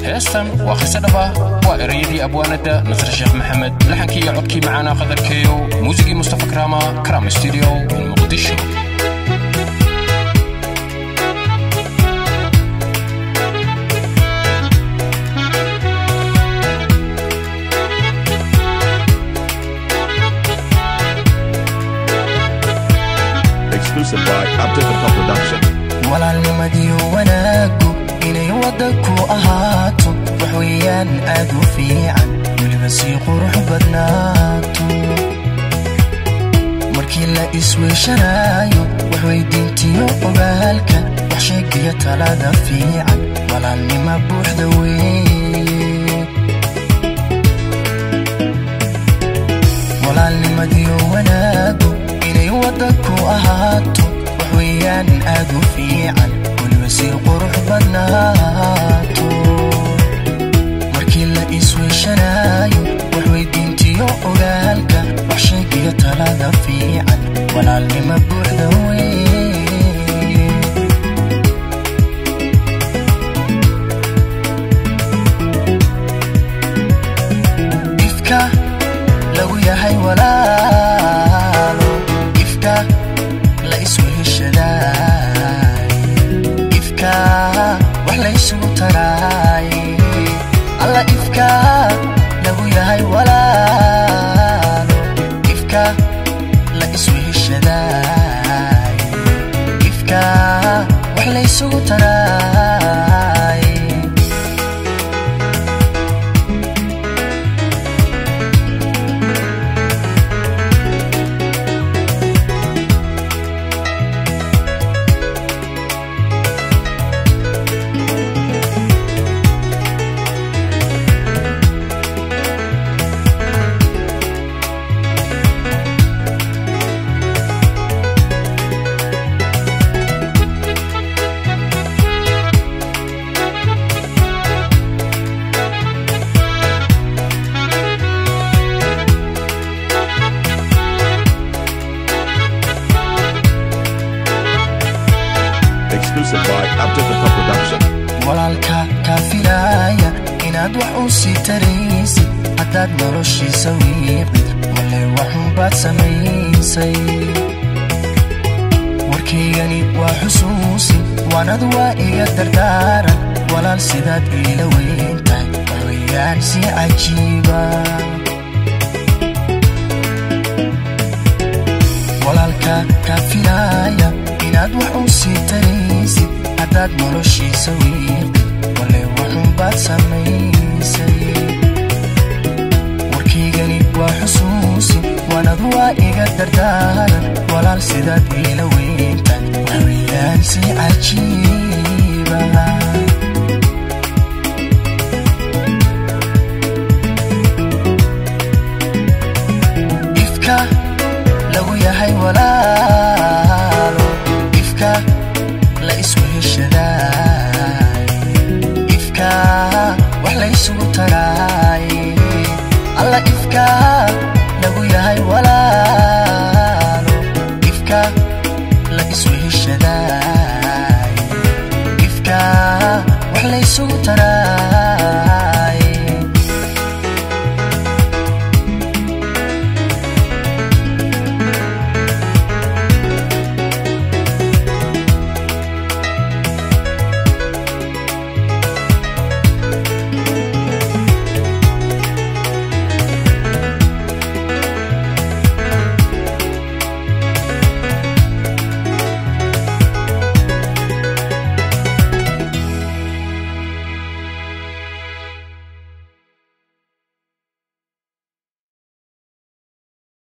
هستن وخسر دبا وإريدي أبواندا نصر الشيخ محمد لحنكي عدكي معانا خضر كيو موسيقي مصطفى كرام استوديو من مقدشو. Exclusive by Abdul Production. ولا المدي وناكو إني ودكو أهاتو وحويان أدو في عن ولبسيق روح بدناتو مركي لا إسوي شرايو وحوي دينتيو وبالكا وحشيك يتلادا في عن ولا لما بوح دوي ولا المدي وناكو إني ودكو أهاتو وحويان أدو في عن ولبسيق روح بدناتو مركي لا إسوي شرايو وحوي دينتيو وقالكا وحشيك يتلادا في عن ولا لما بوح دوي إفكا لو يهي ولا إفكا لا إسوي الشداي إفكا وحلا يسو تراي الله إفكا لو يهي ولا إفكا لا إسوي الشداي إفكا وحلا يسو تراي Exclusive by Abdul Production. walaalka kaafiraya inaad wax u sii taraysid haddaad noloshiisa wiiqid wallay waxun baad samaysay warkaygani waa xusuusin waanad waa iga dardaaran walaal sidaad iila weyntahay waxweeyaan si cajiiba walaalka kaafiraya inaad wax u sii taraysid haddaad noloshiisa wiiqid wallay waxun baad samaysay warkaygani waa xusuusin waanad waa iga dardaaran walaal sidaad iila weyntahay waxweeyaan si cajiiba ifka lagu yahay walaalo ifka la isku heshadaay ifka wax la isugu taraay alla ifka lagu yahay walaalo ifka la isku heshadaay ifka wax la isugu taraay